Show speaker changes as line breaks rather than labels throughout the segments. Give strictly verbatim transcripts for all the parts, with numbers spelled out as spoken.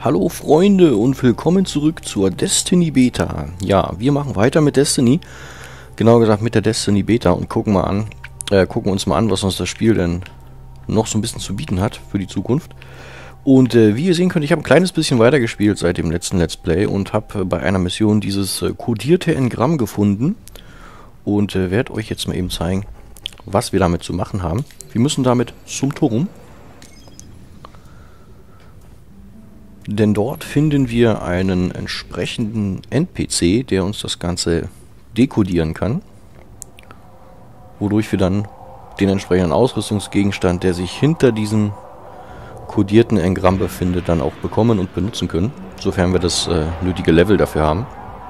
Hallo Freunde und willkommen zurück zur Destiny Beta. Ja, wir machen weiter mit Destiny. Genauer gesagt mit der Destiny Beta und gucken mal an, äh, gucken uns mal an, was uns das Spiel denn noch so ein bisschen zu bieten hat für die Zukunft. Und äh, wie ihr sehen könnt, ich habe ein kleines bisschen weitergespielt seit dem letzten Let's Play und habe äh, bei einer Mission dieses äh, kodierte Engramm gefunden. Und äh, werde euch jetzt mal eben zeigen, was wir damit zu machen haben. Wir müssen damit zum Turm. Denn dort finden wir einen entsprechenden N P C, der uns das Ganze dekodieren kann. Wodurch wir dann den entsprechenden Ausrüstungsgegenstand, der sich hinter diesem kodierten Engramm befindet, dann auch bekommen und benutzen können. Sofern wir das äh, nötige Level dafür haben.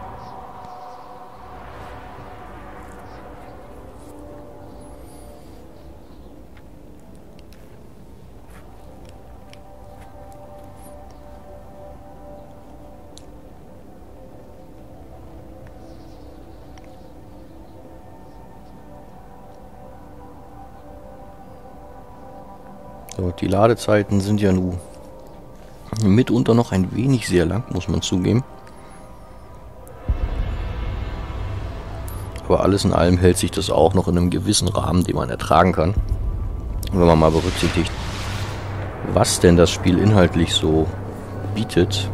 So, die Ladezeiten sind ja nun mitunter noch ein wenig sehr lang, muss man zugeben. Aber alles in allem hält sich das auch noch in einem gewissen Rahmen, den man ertragen kann. Wenn man mal berücksichtigt, was denn das Spiel inhaltlich so bietet.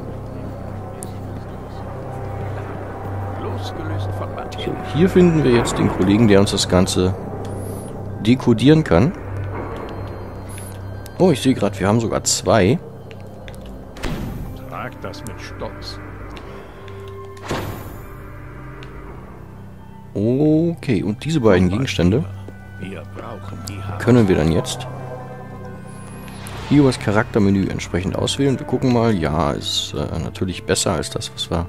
So, hier finden wir jetzt den Kollegen, der uns das Ganze dekodieren kann. Oh, ich sehe gerade, wir haben sogar zwei.
Trag das mit Stolz.
Okay, und diese beiden Gegenstände
Wir brauchen die Haare.
können wir dann jetzt hier über das Charaktermenü entsprechend auswählen. Wir gucken mal, ja, ist äh, natürlich besser als das, was wir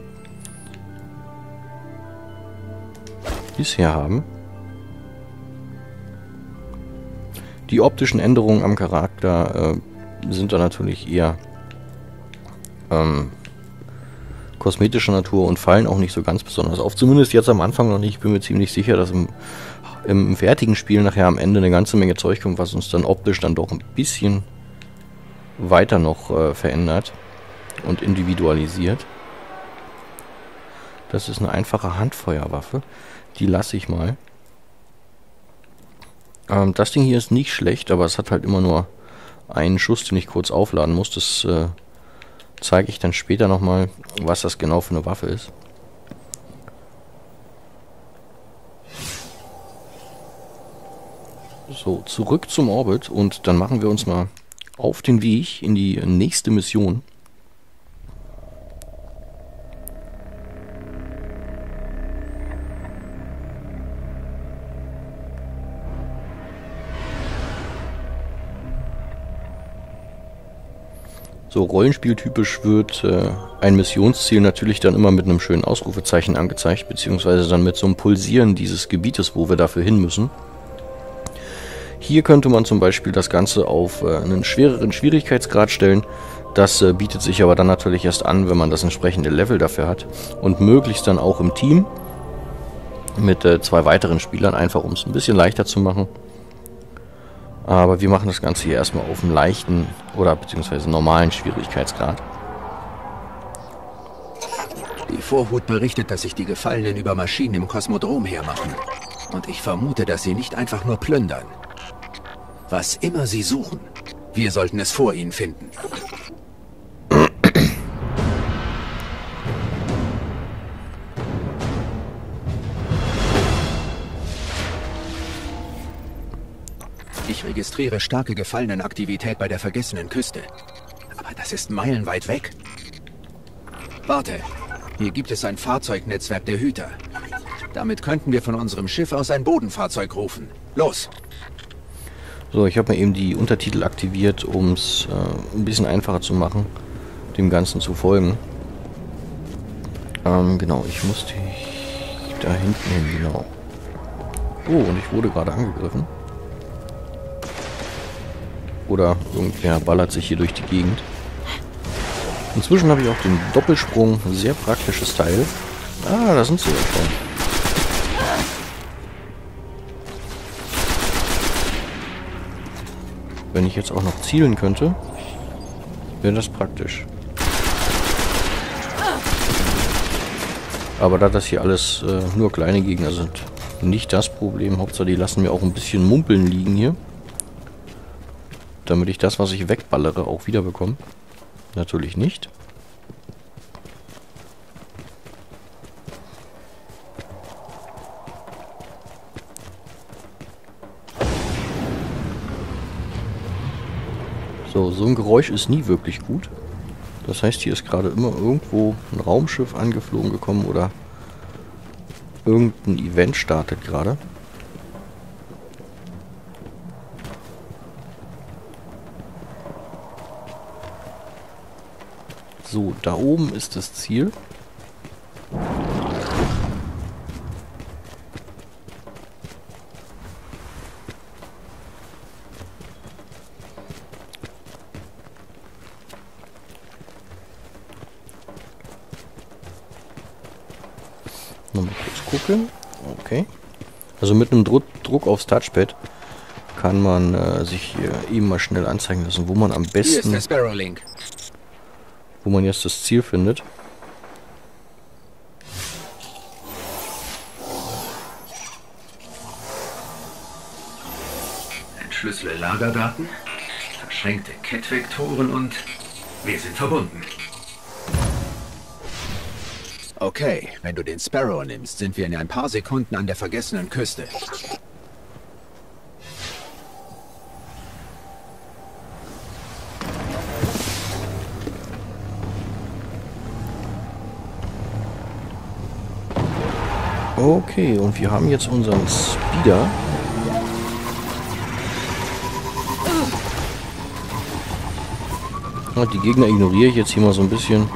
bisher haben. Die optischen Änderungen am Charakter äh, sind da natürlich eher ähm, kosmetischer Natur und fallen auch nicht so ganz besonders auf. Zumindest jetzt am Anfang noch nicht. Ich bin mir ziemlich sicher, dass im, im fertigen Spiel nachher am Ende eine ganze Menge Zeug kommt, was uns dann optisch dann doch ein bisschen weiter noch äh, verändert und individualisiert. Das ist eine einfache Handfeuerwaffe. Die lasse ich mal. Ähm, das Ding hier ist nicht schlecht, aber es hat halt immer nur einen Schuss, den ich kurz aufladen muss. Das äh, zeige ich dann später nochmal, was das genau für eine Waffe ist. So, zurück zum Orbit und dann machen wir uns mal auf den Weg in die nächste Mission. So, rollenspieltypisch wird äh, ein Missionsziel natürlich dann immer mit einem schönen Ausrufezeichen angezeigt, beziehungsweise dann mit so einem Pulsieren dieses Gebietes, wo wir dafür hin müssen. Hier könnte man zum Beispiel das Ganze auf äh, einen schwereren Schwierigkeitsgrad stellen. Das äh, bietet sich aber dann natürlich erst an, wenn man das entsprechende Level dafür hat. Und möglichst dann auch im Team mit äh, zwei weiteren Spielern, einfach um es ein bisschen leichter zu machen. Aber wir machen das Ganze hier erstmal auf einem leichten oder beziehungsweise normalen Schwierigkeitsgrad.
Die Vorhut berichtet, dass sich die Gefallenen über Maschinen im Kosmodrom hermachen. Und ich vermute, dass sie nicht einfach nur plündern. Was immer sie suchen, wir sollten es vor ihnen finden. Ich registriere starke Gefallenenaktivität bei der vergessenen Küste. Aber das ist meilenweit weg. Warte, hier gibt es ein Fahrzeugnetzwerk der Hüter. Damit könnten wir von unserem Schiff aus ein Bodenfahrzeug rufen. Los!
So, ich habe mal eben die Untertitel aktiviert, um es äh, ein bisschen einfacher zu machen, dem Ganzen zu folgen. Ähm, genau, ich musste da hinten hin, genau. Oh, und ich wurde gerade angegriffen. Oder irgendwer ballert sich hier durch die Gegend. Inzwischen habe ich auch den Doppelsprung. Sehr praktisches Teil. Ah, da sind sie ja schon. Wenn ich jetzt auch noch zielen könnte, wäre das praktisch. Aber da das hier alles äh, nur kleine Gegner sind, nicht das Problem. Hauptsache, die lassen mir auch ein bisschen Mumpeln liegen hier. Damit ich das, was ich wegballere, auch wieder bekomme. Natürlich nicht. So, so ein Geräusch ist nie wirklich gut. Das heißt, hier ist gerade immer irgendwo ein Raumschiff angeflogen gekommen oder irgendein Event startet gerade. So, da oben ist das Ziel. Nochmal kurz gucken. Okay. Also mit einem Druck, Druck aufs Touchpad kann man äh, sich hier eben mal schnell anzeigen lassen, wo man am besten...
Hier ist der Sparrow Link.
Wo man jetzt das Ziel findet.
Entschlüssele Lagerdaten, verschränkte Cat-Vektoren und wir sind verbunden. Okay, wenn du den Sparrow nimmst, sind wir in ein paar Sekunden an der vergessenen Küste.
Okay, und wir haben jetzt unseren Speeder. Und die Gegner ignoriere ich jetzt hier mal so ein bisschen.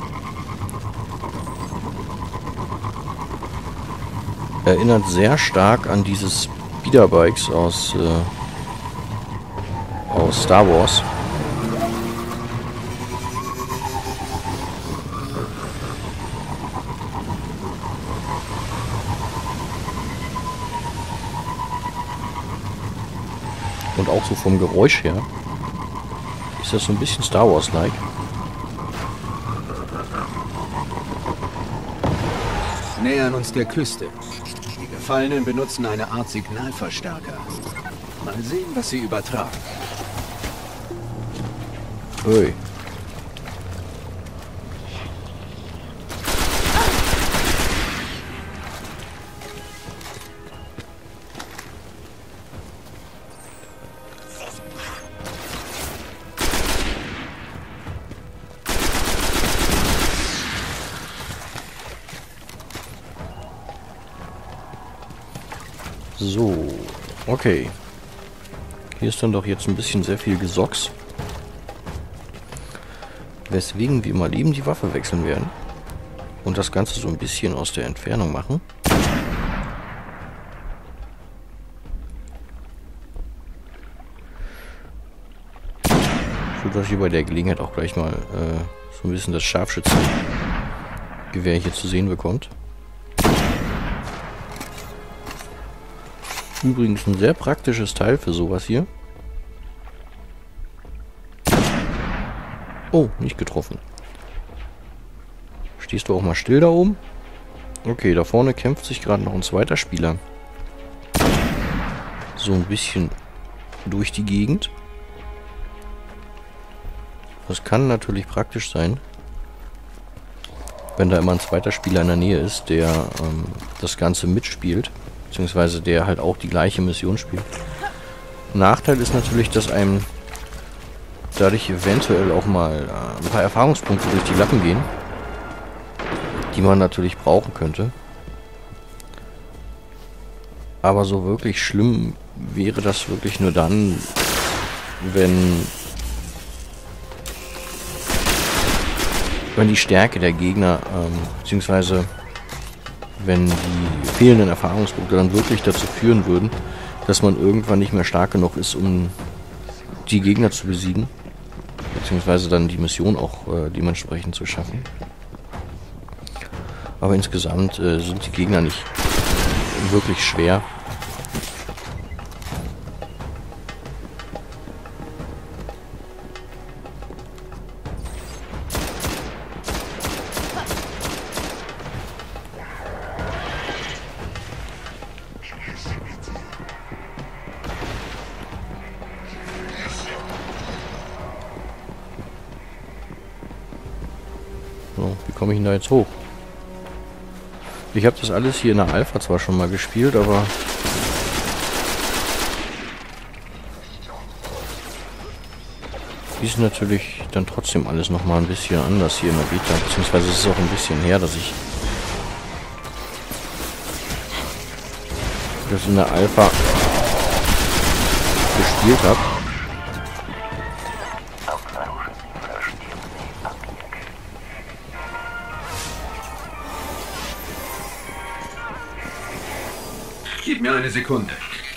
Erinnert sehr stark an diese Speederbikes aus, äh, aus Star Wars. Und auch so vom Geräusch her ist das so ein bisschen Star Wars-like.
Nähern uns der Küste. Die Gefallenen benutzen eine Art Signalverstärker. Mal sehen, was sie übertragen.
Ui. So, okay. Hier ist dann doch jetzt ein bisschen sehr viel Gesocks. Weswegen wir mal eben die Waffe wechseln werden. Und das Ganze so ein bisschen aus der Entfernung machen. So dass ich bei der Gelegenheit auch gleich mal äh, so ein bisschen das Scharfschützengewehr hier zu sehen bekommt. Übrigens ein sehr praktisches Teil für sowas hier. Oh, nicht getroffen. Stehst du auch mal still da oben? Okay, da vorne kämpft sich gerade noch ein zweiter Spieler. So ein bisschen durch die Gegend. Das kann natürlich praktisch sein, wenn da immer ein zweiter Spieler in der Nähe ist, der ähm, das Ganze mitspielt. Beziehungsweise der halt auch die gleiche Mission spielt. Nachteil ist natürlich, dass einem dadurch eventuell auch mal äh, ein paar Erfahrungspunkte durch die Lappen gehen, die man natürlich brauchen könnte. Aber so wirklich schlimm wäre das wirklich nur dann, wenn wenn die Stärke der Gegner ähm, beziehungsweise wenn die fehlenden Erfahrungspunkte dann wirklich dazu führen würden, dass man irgendwann nicht mehr stark genug ist, um die Gegner zu besiegen, beziehungsweise dann die Mission auch äh, dementsprechend zu schaffen. Aber insgesamt äh, sind die Gegner nicht wirklich schwer. So, wie komme ich denn da jetzt hoch? Ich habe das alles hier in der Alpha zwar schon mal gespielt, aber... ist natürlich dann trotzdem alles nochmal ein bisschen anders hier in der Beta. Beziehungsweise es ist auch ein bisschen her, dass ich das in der Alpha gespielt habe.
Gib mir eine Sekunde.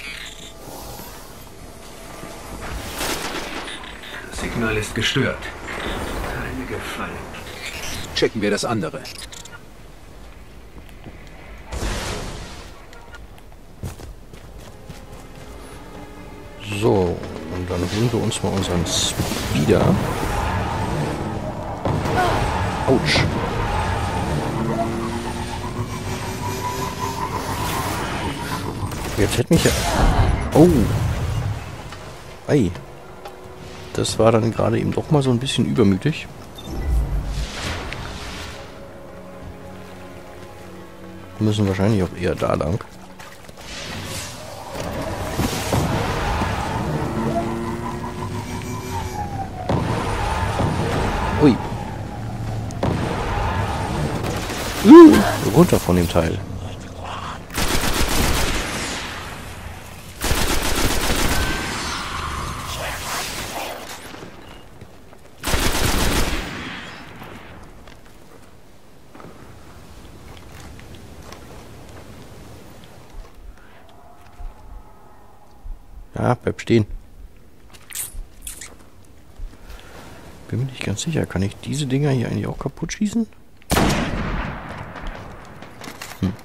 Das Signal ist gestört. Keine Gefallen. Checken wir das andere.
So, und dann holen wir uns mal unseren Speeder. Autsch. Jetzt hätte mich ja... Oh. Ei. Das war dann gerade eben doch mal so ein bisschen übermütig. Wir müssen wahrscheinlich auch eher da lang. Ui. Uh, runter von dem Teil. Ja, bleib stehen. Bin mir nicht ganz sicher. Kann ich diese Dinger hier eigentlich auch kaputt schießen? Hm.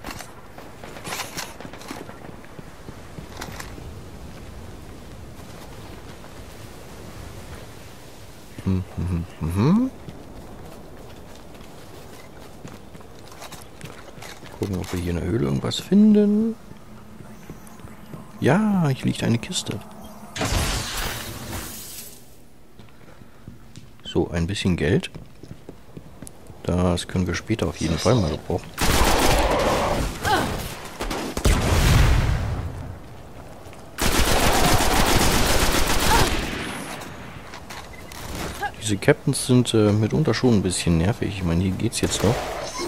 Hm, hm, hm, hm. Gucken, ob wir hier in der Höhle irgendwas finden. Ja, hier liegt eine Kiste. So, ein bisschen Geld. Das können wir später auf jeden Fall mal gebrauchen. Diese Captains sind äh, mitunter schon ein bisschen nervig. Ich meine, hier geht's jetzt noch.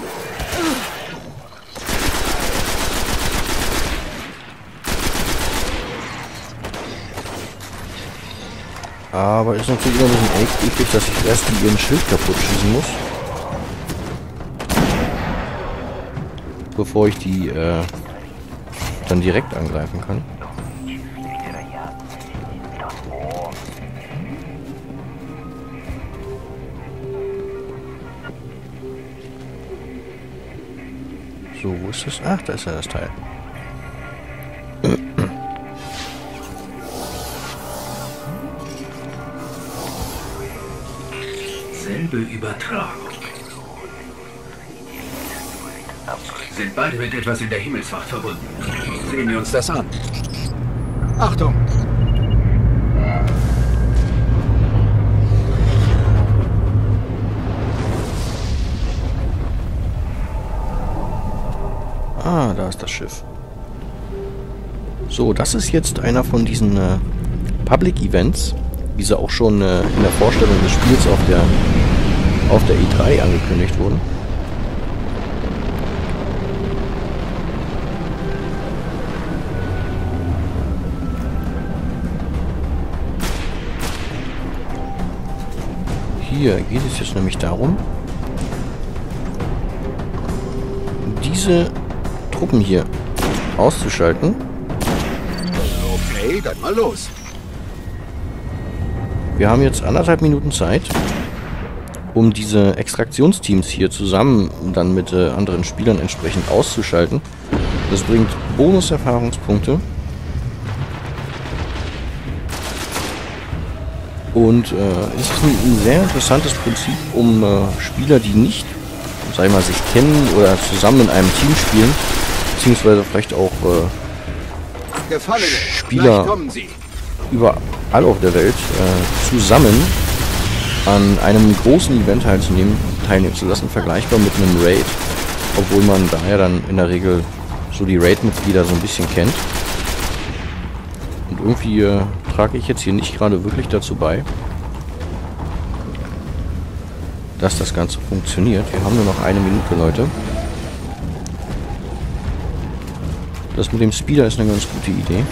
Aber ist natürlich immer ein bisschen echt eklig, dass ich erst ihren Schild kaputt schießen muss. Bevor ich die äh, dann direkt angreifen kann. So, wo ist das? Ach, da ist ja das Teil.
Selbe Übertragung. Sind beide mit etwas in der Himmelswacht verbunden. Sehen wir uns das an. Achtung!
Ah, da ist das Schiff. So, das ist jetzt einer von diesen äh, Public Events, wie sie auch schon äh, in der Vorstellung des Spiels auf der auf der E drei angekündigt wurden. Hier geht es jetzt nämlich darum, diese Truppen hier auszuschalten.
Okay, dann mal los.
Wir haben jetzt anderthalb Minuten Zeit, um diese Extraktionsteams hier zusammen dann mit äh, anderen Spielern entsprechend auszuschalten. Das bringt Bonus-Erfahrungspunkte. Und äh, ist ein, ein sehr interessantes Prinzip, um äh, Spieler, die nicht, sag ich mal, sich kennen oder zusammen in einem Team spielen, beziehungsweise vielleicht auch äh,
Gefallene,
Spieler überall auf der Welt äh, zusammen an einem großen Event teilzunehmen, teilnehmen zu lassen, vergleichbar mit einem Raid, obwohl man daher dann in der Regel so die Raid-Mitglieder so ein bisschen kennt. Und irgendwie äh, trage ich jetzt hier nicht gerade wirklich dazu bei, dass das Ganze funktioniert. Wir haben nur noch eine Minute, Leute. Das mit dem Speeder ist eine ganz gute Idee.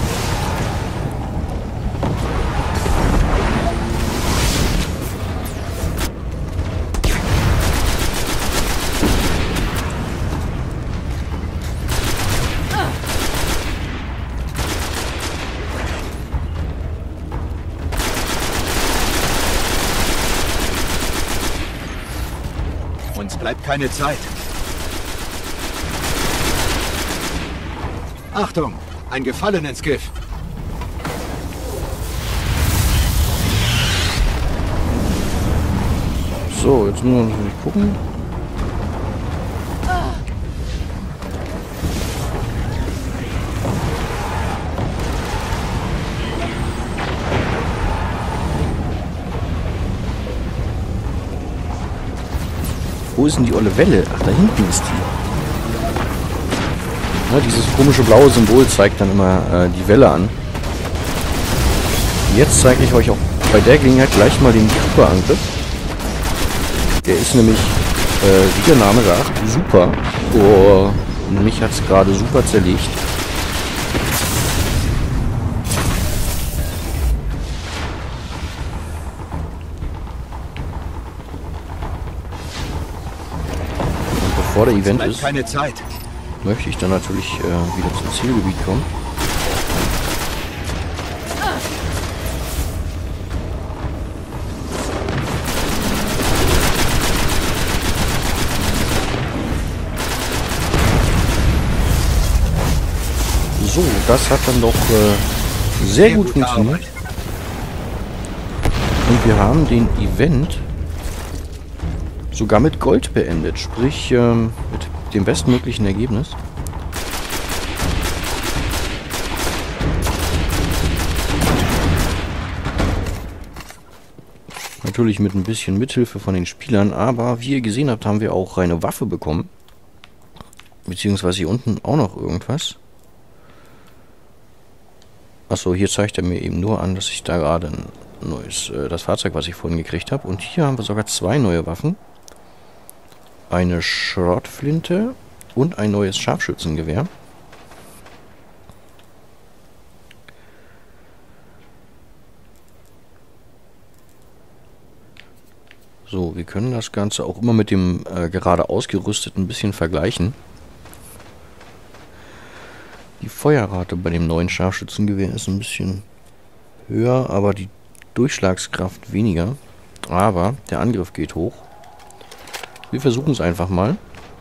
Uns bleibt keine Zeit. Achtung, ein Gefallen ins Gift.
So, jetzt müssen wir natürlich gucken. Wo ist denn die olle Welle? Ach, da hinten ist die. Ja, dieses komische blaue Symbol zeigt dann immer äh, die Welle an. Jetzt zeige ich euch auch bei der Gelegenheit gleich mal den Superangriff. Der ist nämlich, äh, wie der Name sagt, super. Oh, mich hat es gerade super zerlegt. Und bevor der Event ist,
Keine Zeit.
möchte ich dann natürlich äh, wieder zum Zielgebiet kommen. So, das hat dann doch äh, sehr, sehr gut funktioniert. Arbeit. Und wir haben den Event sogar mit Gold beendet, sprich ähm, mit dem bestmöglichen Ergebnis. Natürlich mit ein bisschen Mithilfe von den Spielern, aber wie ihr gesehen habt, haben wir auch eine Waffe bekommen. Beziehungsweise hier unten auch noch irgendwas. Achso, hier zeigt er mir eben nur an, dass ich da gerade ein neues, äh, das Fahrzeug, was ich vorhin gekriegt habe. Und hier haben wir sogar zwei neue Waffen. Eine Schrottflinte und ein neues Scharfschützengewehr. So, wir können das Ganze auch immer mit dem äh, gerade ausgerüsteten ein bisschen vergleichen. Die Feuerrate bei dem neuen Scharfschützengewehr ist ein bisschen höher, aber die Durchschlagskraft weniger. Aber der Angriff geht hoch. Wir versuchen es einfach mal.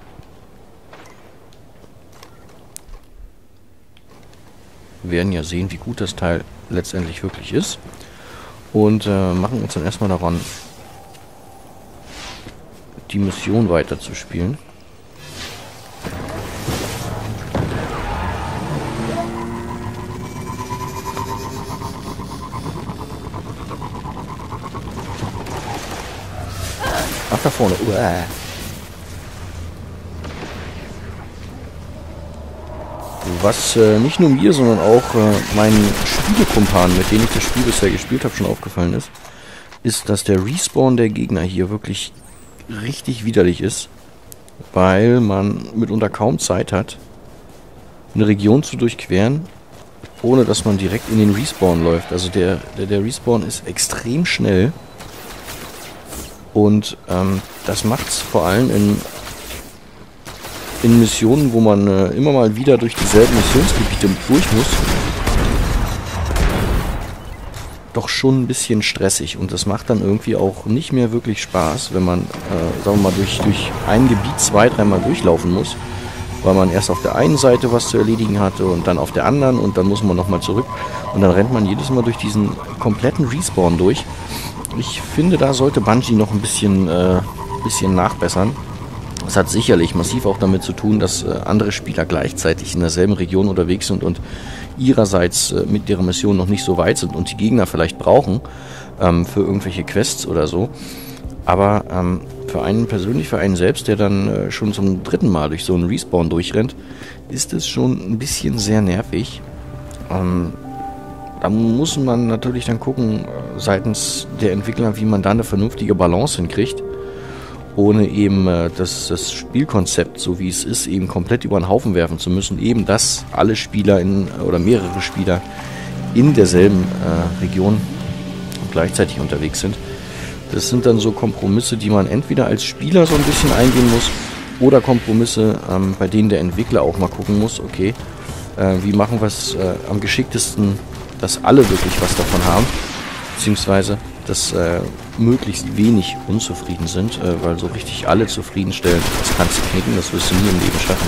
Wir werden ja sehen, wie gut das Teil letztendlich wirklich ist. Und äh, machen uns dann erstmal daran, die Mission weiter zu spielen. Ach, da vorne. Uah. Was äh, nicht nur mir, sondern auch äh, meinen Spielekumpanen, mit denen ich das Spiel bisher gespielt habe, schon aufgefallen ist, ist, dass der Respawn der Gegner hier wirklich richtig widerlich ist, weil man mitunter kaum Zeit hat, eine Region zu durchqueren, ohne dass man direkt in den Respawn läuft. Also der, der, der Respawn ist extrem schnell und ähm, das macht es vor allem in in Missionen, wo man äh, immer mal wieder durch dieselben Missionsgebiete durch muss, doch schon ein bisschen stressig. Und das macht dann irgendwie auch nicht mehr wirklich Spaß, wenn man, äh, sagen wir mal, durch, durch ein Gebiet zwei, dreimal durchlaufen muss, weil man erst auf der einen Seite was zu erledigen hatte und dann auf der anderen und dann muss man nochmal zurück. Und dann rennt man jedes Mal durch diesen kompletten Respawn durch. Ich finde, da sollte Bungie noch ein bisschen, äh, bisschen nachbessern. Das hat sicherlich massiv auch damit zu tun, dass äh, andere Spieler gleichzeitig in derselben Region unterwegs sind und ihrerseits äh, mit ihrer Mission noch nicht so weit sind und die Gegner vielleicht brauchen ähm, für irgendwelche Quests oder so. Aber ähm, für einen persönlich, für einen selbst, der dann äh, schon zum dritten Mal durch so einen Respawn durchrennt, ist es schon ein bisschen sehr nervig. Ähm, da muss man natürlich dann gucken, äh, seitens der Entwickler, wie man da eine vernünftige Balance hinkriegt, ohne eben äh, das, das Spielkonzept, so wie es ist, eben komplett über den Haufen werfen zu müssen. Eben, dass alle Spieler in, oder mehrere Spieler in derselben äh, Region gleichzeitig unterwegs sind. Das sind dann so Kompromisse, die man entweder als Spieler so ein bisschen eingehen muss oder Kompromisse, ähm, bei denen der Entwickler auch mal gucken muss, okay, äh, wie machen wir es äh, am geschicktesten, dass alle wirklich was davon haben, beziehungsweise dass äh, möglichst wenig unzufrieden sind, äh, weil so richtig alle zufriedenstellen, das kannst du knicken, das wirst du nie im Leben schaffen.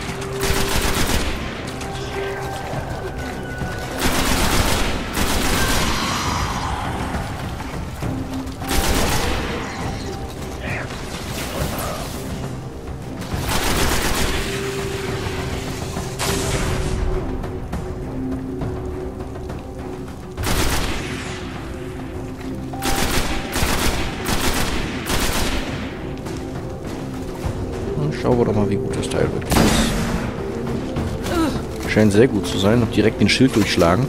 Schauen wir doch mal, wie gut das Teil wird. Das scheint sehr gut zu sein. Noch direkt den Schild durchschlagen.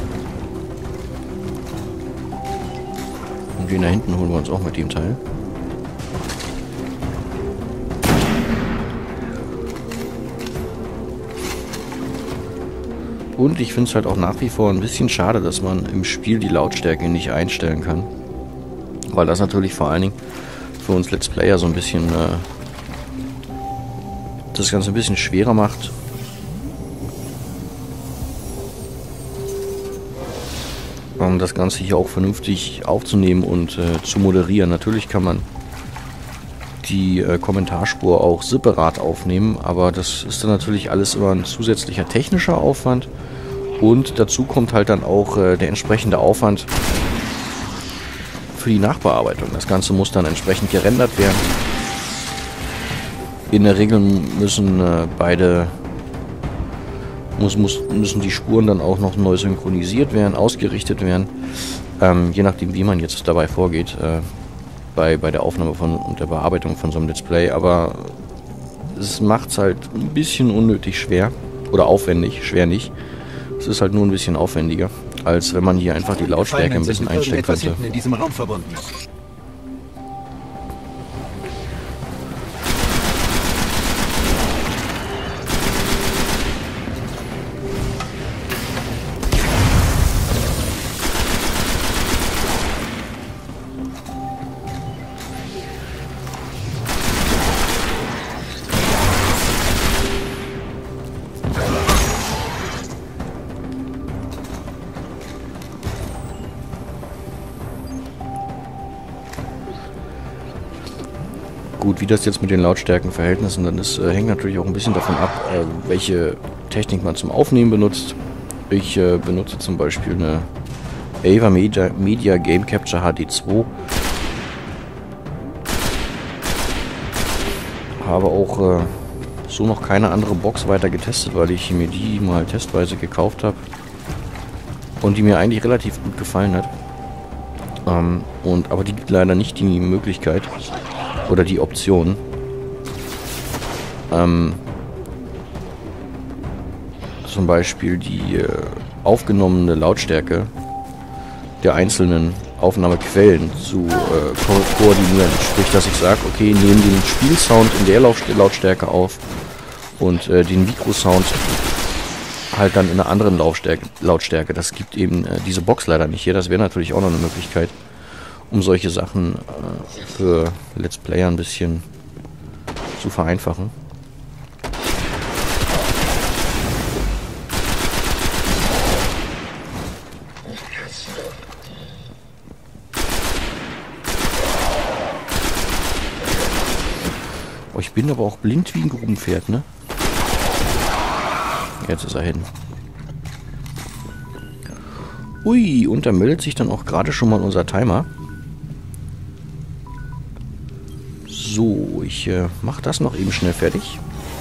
Und den da hinten holen wir uns auch mit dem Teil. Und ich finde es halt auch nach wie vor ein bisschen schade, dass man im Spiel die Lautstärke nicht einstellen kann. Weil das natürlich vor allen Dingen für uns Let's Player so ein bisschen äh, das Ganze ein bisschen schwerer macht. Um das Ganze hier auch vernünftig aufzunehmen und äh, zu moderieren. Natürlich kann man die äh, Kommentarspur auch separat aufnehmen, aber das ist dann natürlich alles immer ein zusätzlicher technischer Aufwand und dazu kommt halt dann auch äh, der entsprechende Aufwand für die Nachbearbeitung. Das Ganze muss dann entsprechend gerendert werden. In der Regel müssen äh, beide muss, muss, müssen die Spuren dann auch noch neu synchronisiert werden, ausgerichtet werden, ähm, je nachdem wie man jetzt dabei vorgeht äh, bei, bei der Aufnahme von und der Bearbeitung von so einem Let's Play, aber es macht es halt ein bisschen unnötig schwer oder aufwendig, schwer nicht. Es ist halt nur ein bisschen aufwendiger, als wenn man hier einfach die Lautstärke ein bisschen einstellen könnte.
In diesem Raum verbunden.
Gut, wie das jetzt mit den Lautstärkenverhältnissen dann ist, äh, hängt natürlich auch ein bisschen davon ab, äh, welche Technik man zum Aufnehmen benutzt. Ich äh, benutze zum Beispiel eine Ava Media, Media Game Capture H D zwei. Habe auch äh, so noch keine andere Box weiter getestet, weil ich mir die mal testweise gekauft habe und die mir eigentlich relativ gut gefallen hat. Ähm, und, aber die gibt leider nicht die Möglichkeit oder die Option, ähm, zum Beispiel die äh, aufgenommene Lautstärke der einzelnen Aufnahmequellen zu äh, ko koordinieren. Sprich, dass ich sage, okay, nehme den Spielsound in der Laut Lautstärke auf und äh, den Mikrosound halt dann in einer anderen Lautstärke. Lautstärke. Das gibt eben äh, diese Box leider nicht hier. Das wäre natürlich auch noch eine Möglichkeit, um solche Sachen äh, für Let's Player ein bisschen zu vereinfachen. Oh, ich bin aber auch blind wie ein Grubenpferd, ne? Jetzt ist er hin. Ui, und da meldet sich dann auch gerade schon mal unser Timer. So, ich äh, mache das noch eben schnell fertig.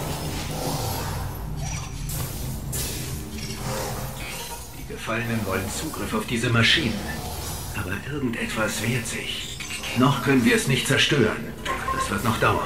Die Gefallenen wollen Zugriff auf diese Maschinen. Aber irgendetwas wehrt sich. Noch können wir es nicht zerstören. Das wird noch dauern.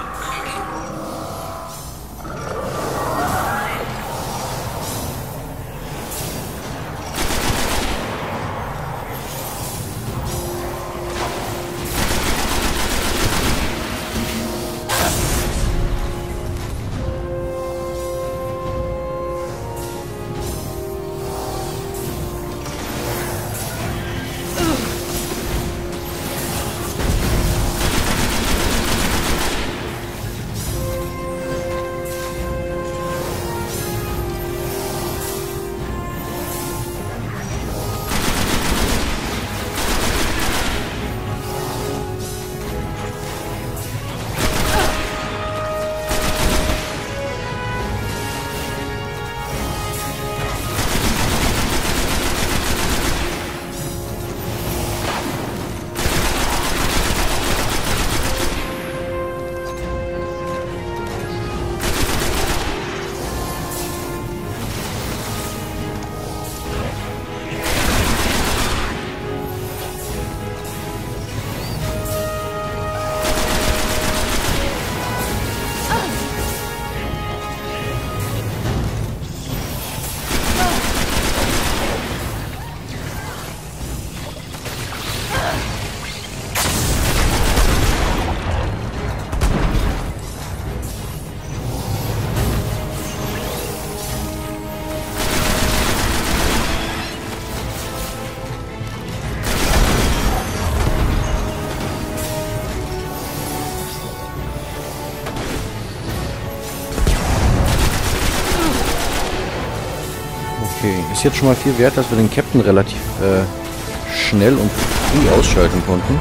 Okay, ist jetzt schon mal viel wert, dass wir den Captain relativ äh, schnell und früh ausschalten konnten.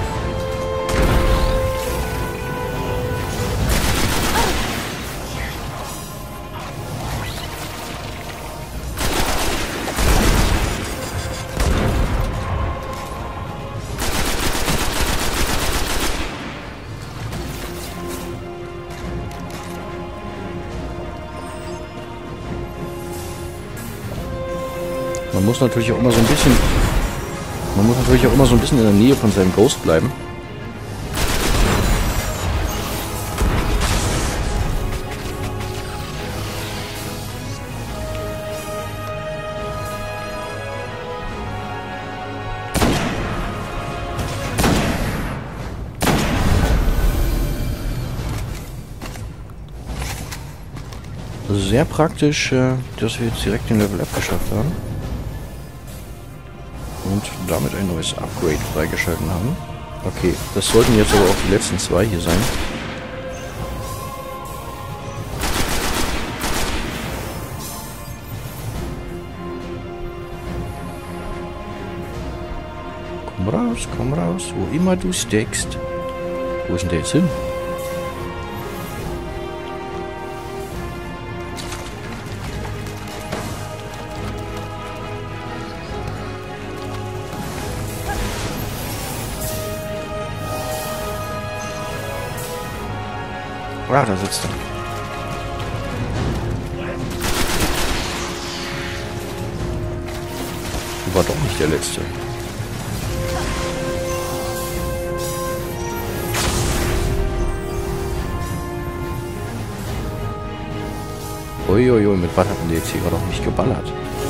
Man muss natürlich auch immer so ein bisschen... Man muss natürlich auch immer so ein bisschen in der Nähe von seinem Ghost bleiben. Sehr praktisch, dass wir jetzt direkt den Level Up geschafft haben. Und damit ein neues Upgrade freigeschalten haben. Okay, das sollten jetzt aber auch die letzten zwei hier sein. Komm raus, komm raus, wo immer du steckst. Wo ist denn der jetzt hin? Ah, da sitzt er. Du war doch nicht der Letzte. Uiuiui, mit was hat denn der jetzt hier gerade auf mich geballert?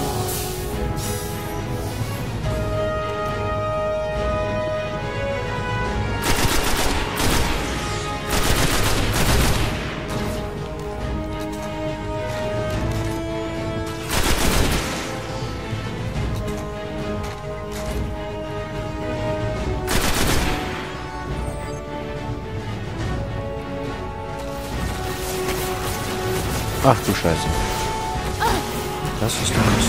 Ach du Scheiße. Das ist der Mist.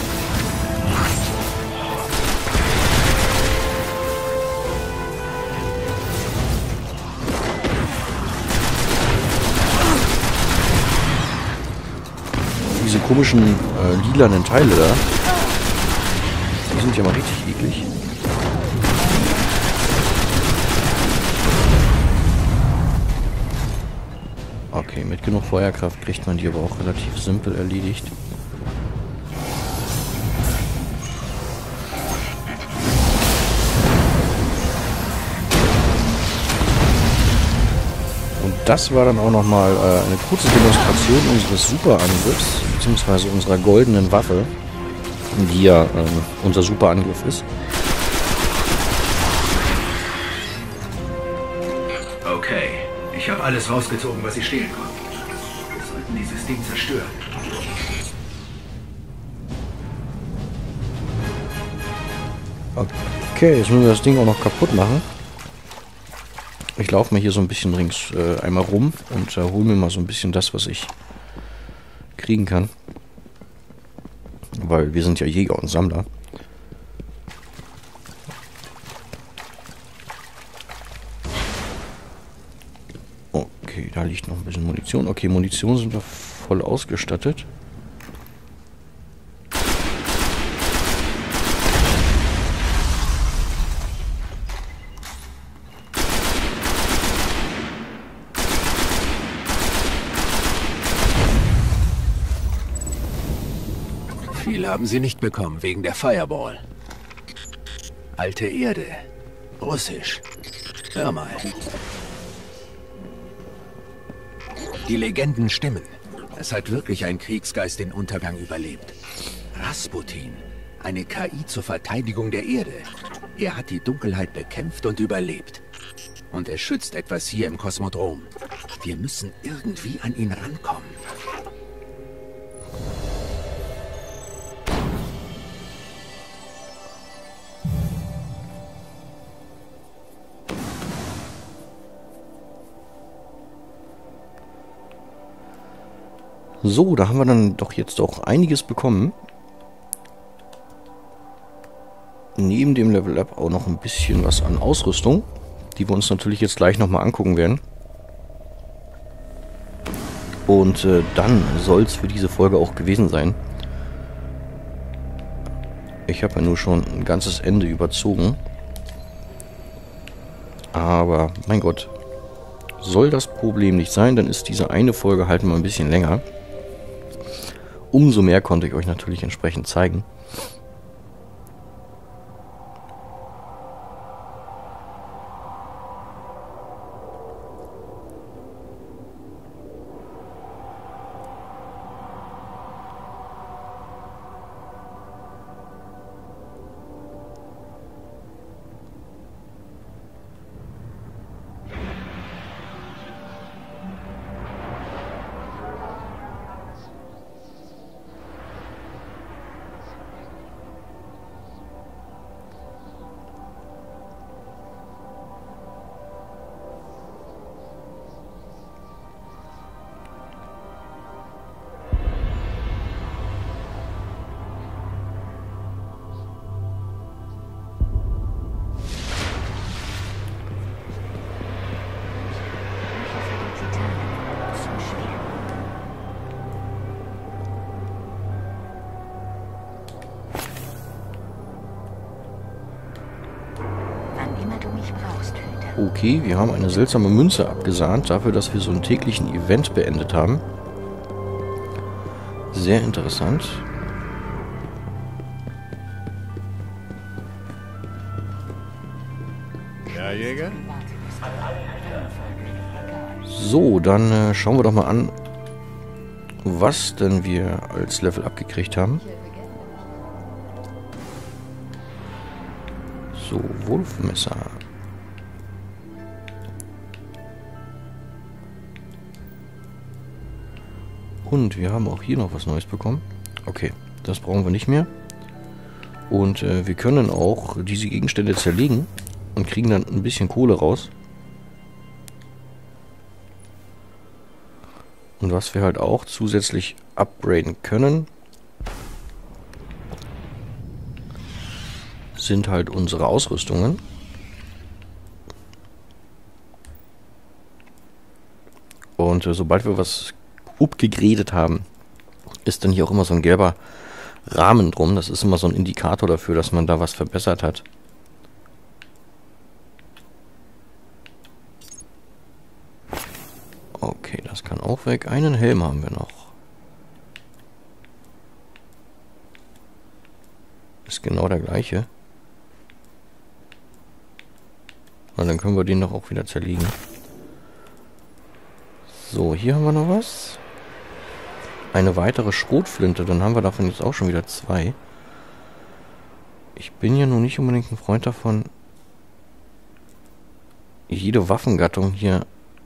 Diese komischen äh, lilanen Teile da, die sind ja mal richtig eklig. Okay, mit genug Feuerkraft kriegt man die aber auch relativ simpel erledigt. das war dann auch nochmal äh, eine kurze Demonstration unseres Superangriffs, beziehungsweise unserer goldenen Waffe, die ja ähm, unser Superangriff ist.
Okay, ich habe alles rausgezogen, was ich stehlen konnte. Wir sollten dieses Ding zerstören.
Okay, jetzt müssen wir das Ding auch noch kaputt machen. Ich laufe mal hier so ein bisschen rings äh, einmal rum und äh, hole mir mal so ein bisschen das, was ich kriegen kann. Weil wir sind ja Jäger und Sammler. Okay, da liegt noch ein bisschen Munition. Okay, Munition sind wir voll ausgestattet.
Viel haben sie nicht bekommen, wegen der Fireball. Alte Erde. Russisch. Hör mal. Die Legenden stimmen. Es hat wirklich ein Kriegsgeist den Untergang überlebt. Rasputin. Eine K I zur Verteidigung der Erde. Er hat die Dunkelheit bekämpft und überlebt. Und er schützt etwas hier im Kosmodrom. Wir müssen irgendwie an ihn rankommen.
So, da haben wir dann doch jetzt auch einiges bekommen. Neben dem Level Up auch noch ein bisschen was an Ausrüstung, die wir uns natürlich jetzt gleich nochmal angucken werden. Und äh, dann soll es für diese Folge auch gewesen sein. Ich habe ja nur schon ein ganzes Ende überzogen. Aber, mein Gott, soll das Problem nicht sein, dann ist diese eine Folge halt mal ein bisschen länger. Umso mehr konnte ich euch natürlich entsprechend zeigen. Okay, wir haben eine seltsame Münze abgesahnt, dafür, dass wir so einen täglichen Event beendet haben. Sehr interessant.
Ja, Jäger?
So, dann äh, schauen wir doch mal an, was denn wir als Level abgekriegt haben. So, Wulfmesser. Und wir haben auch hier noch was Neues bekommen. Okay, das brauchen wir nicht mehr. Und äh, wir können auch diese Gegenstände zerlegen und kriegen dann ein bisschen Kohle raus. Und was wir halt auch zusätzlich upgraden können, sind halt unsere Ausrüstungen. Und äh, sobald wir was upgegradet haben, ist dann hier auch immer so ein gelber Rahmen drum. Das ist immer so ein Indikator dafür, dass man da was verbessert hat. Okay, das kann auch weg. Einen Helm haben wir noch. Ist genau der gleiche. Und dann können wir den doch auch wieder zerlegen. So, hier haben wir noch was. Eine weitere Schrotflinte. Dann haben wir davon jetzt auch schon wieder zwei. Ich bin ja nun nicht unbedingt ein Freund davon, jede Waffengattung hier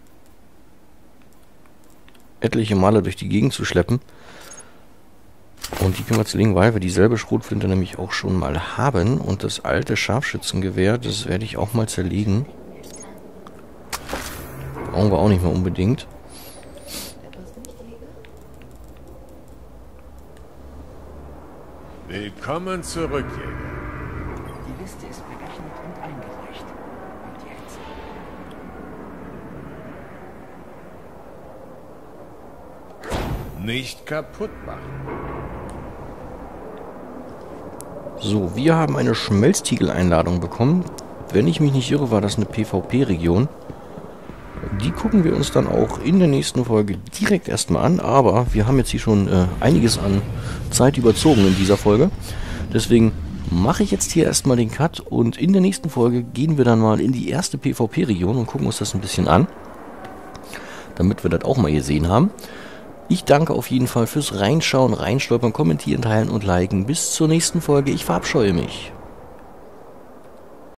etliche Male durch die Gegend zu schleppen. Und die können wir zerlegen, weil wir dieselbe Schrotflinte nämlich auch schon mal haben. Und das alte Scharfschützengewehr, das werde ich auch mal zerlegen. Brauchen wir auch nicht mehr unbedingt.
Willkommen zurück, Jäger.
Die Liste ist berechnet und eingereicht. Und jetzt?
Nicht kaputt machen.
So, wir haben eine Schmelztiegel-Einladung bekommen. Wenn ich mich nicht irre, war das eine PvP-Region. Die gucken wir uns dann auch in der nächsten Folge direkt erstmal an. Aber wir haben jetzt hier schon äh, einiges an Zeit überzogen in dieser Folge. Deswegen mache ich jetzt hier erstmal den Cut. Und in der nächsten Folge gehen wir dann mal in die erste PvP-Region und gucken uns das ein bisschen an. Damit wir das auch mal gesehen haben. Ich danke auf jeden Fall fürs Reinschauen, Reinstolpern, Kommentieren, Teilen und Liken. Bis zur nächsten Folge. Ich verabscheue mich.